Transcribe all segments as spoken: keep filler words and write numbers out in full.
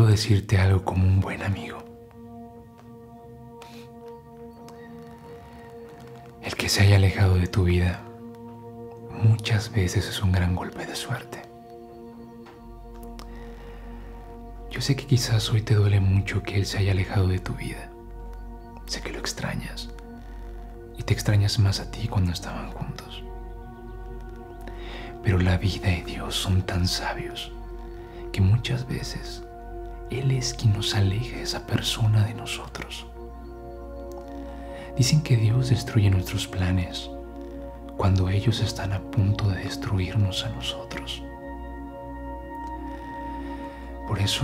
puedo decirte algo como un buen amigo. El que se haya alejado de tu vida muchas veces es un gran golpe de suerte. Yo sé que quizás hoy te duele mucho que él se haya alejado de tu vida. Sé que lo extrañas y te extrañas más a ti cuando estaban juntos. Pero la vida y Dios son tan sabios que muchas veces Él es quien nos aleja de esa persona de nosotros. Dicen que Dios destruye nuestros planes cuando ellos están a punto de destruirnos a nosotros. Por eso,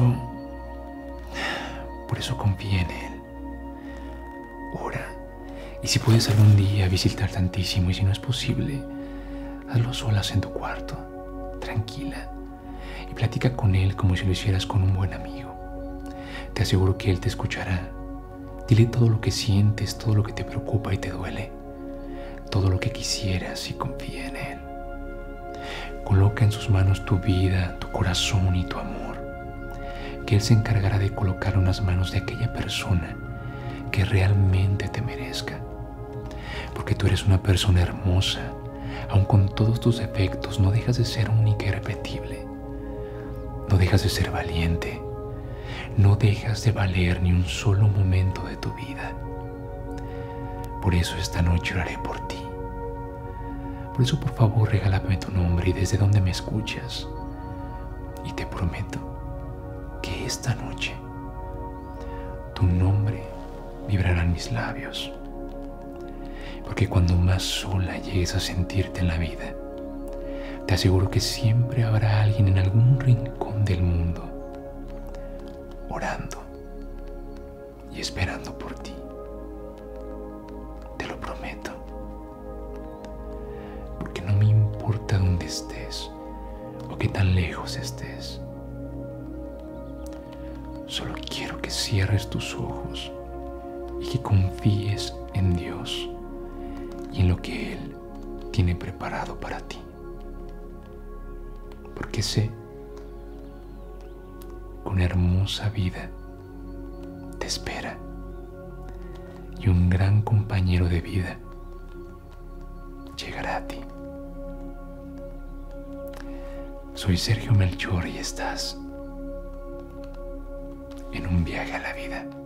por eso confía en Él. Ora, y si puedes algún día visitar tantísimo, y si no es posible, hazlo solas en tu cuarto, tranquila, y platica con Él como si lo hicieras con un buen amigo. Te aseguro que Él te escuchará. Dile todo lo que sientes, todo lo que te preocupa y te duele, todo lo que quisieras, y confía en Él. Coloca en sus manos tu vida, tu corazón y tu amor, que Él se encargará de colocar en las manos de aquella persona que realmente te merezca. Porque tú eres una persona hermosa, aun con todos tus defectos, no dejas de ser única y irrepetible. No dejas de ser valiente. No dejas de valer ni un solo momento de tu vida. Por eso esta noche oraré por ti. Por eso, por favor, regálame tu nombre y desde donde me escuchas. Y te prometo que esta noche tu nombre vibrará en mis labios. Porque cuando más sola llegues a sentirte en la vida, te aseguro que siempre habrá alguien en algún rincón del mundo orando y esperando por ti. Te lo prometo. Porque no me importa dónde estés o qué tan lejos estés. Solo quiero que cierres tus ojos y que confíes en Dios y en lo que Él tiene preparado para ti. Porque sé que una hermosa vida te espera y un gran compañero de vida llegará a ti. Soy Sergio Melchor y estás en un viaje a la vida.